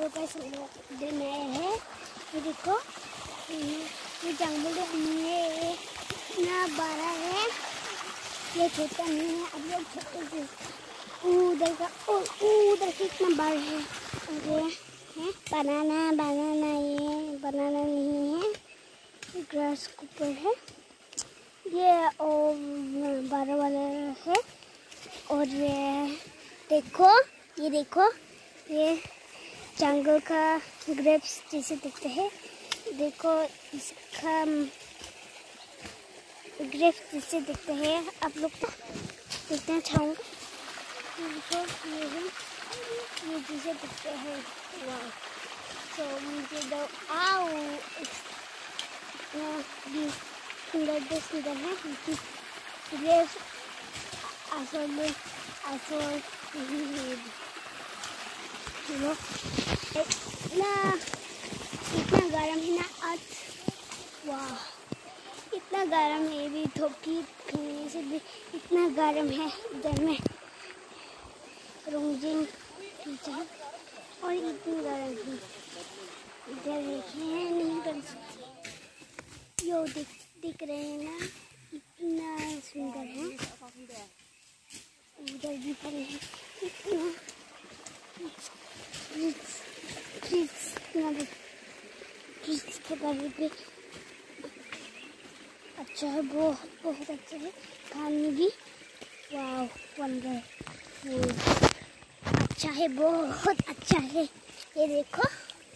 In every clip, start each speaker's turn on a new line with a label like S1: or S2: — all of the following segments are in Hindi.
S1: हेलो गाइस, हम लोग दिन आए हैं। ये देखो, ये जंगल है, इतना बड़ा है, ये छोटा नहीं है। अब लोग छोटे से उधर का और उधर से इतना बड़ा है। और ये है बनाना, ये बनाना नहीं है, ग्रास ऊपर है। ये और बड़ा वाला है। और ये देखो, ये जंगल का ग्रेप्स जैसे दिखते हैं। देखो, इसका ग्रेप्स जैसे दिखते हैं। आप लोग तो देखते हैं छाऊंगा। देखो, ये जैसे दिखते हैं। वाह, तो मुझे दो आओ, सुंदर है। ग्रेप्स असल में इतना गरम है ना आज। वाह, इतना गरम है, भी थोकी पीने से भी इतना गरम है। इधर में रोजिंग और इतनी गरम है। इधर देखिए, नहीं कर सकती। यो दिख रहे हैं ना, इतना सुंदर है। उधर भी फल है, इतना फ्रिज के बारे में अच्छा है, बहुत अच्छा है खाने भी। वाह, वंडरफुल, अच्छा है, बहुत अच्छा है। ये देखो,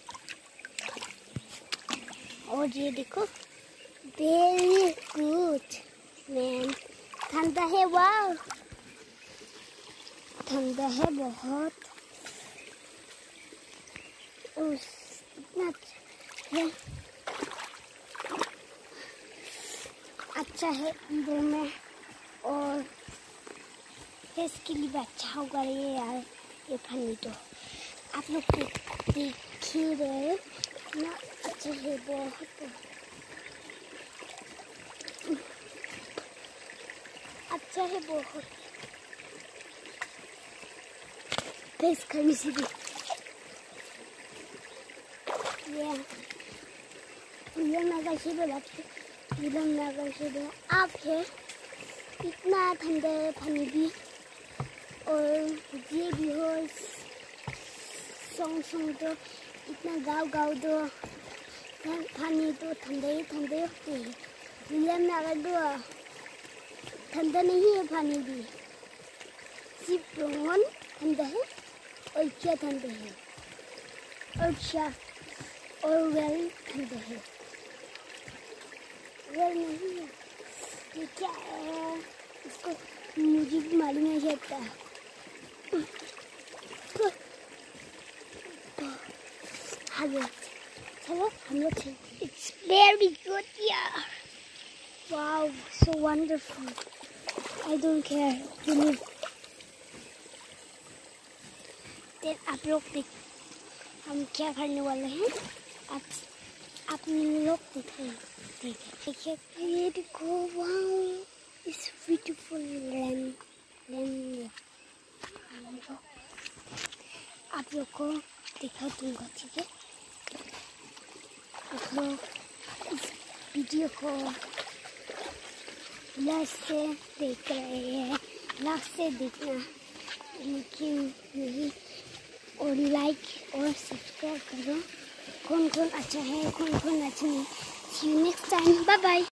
S1: और ये देखो, वेरी गुड मैन। ठंडा है, वाह, ठंडा है बहुत। इतना है, अच्छा है अंदर में, और फेस के लिए भी अच्छा होगा ये यार। ये पानी तो आप लोग देख ही रहे हो ना, अच्छा है बहुत अच्छा है, बहुत फेस करने से भी। आप है, इतना ठंडा है पानी भी, और ये भी हो सोंग तो इतना गाँव दो पानी तो ठंडे होते हैं। विलियम नगर दो ठंडा नहीं है पानी भी, सिर्फ रोहन ठंडा है और क्या ठंडा है, और वेल ठंडा है। वेल नहीं है, ये क्या है, इसको मुझे भी मालूम नहीं चलता। चलो हम लोग चलते। इट्स वेरी गुड यार, wow, so wonderful. I don't care, आप लोग देख हम क्या करने वाले हैं। आप लोग देखिए, ये देखो, वाओ, इस ब्यूटीफुल लैंड। आप लोग को दिखा दूंगा, ठीक है। आप लोग इस वीडियो को लास्ट से देख रहे हैं, लास्ट से देखना लेकिन नहीं, और लाइक और सब्सक्राइब करो। कौन अच्छा है, कौन अच्छा नहीं। See you next time, bye bye।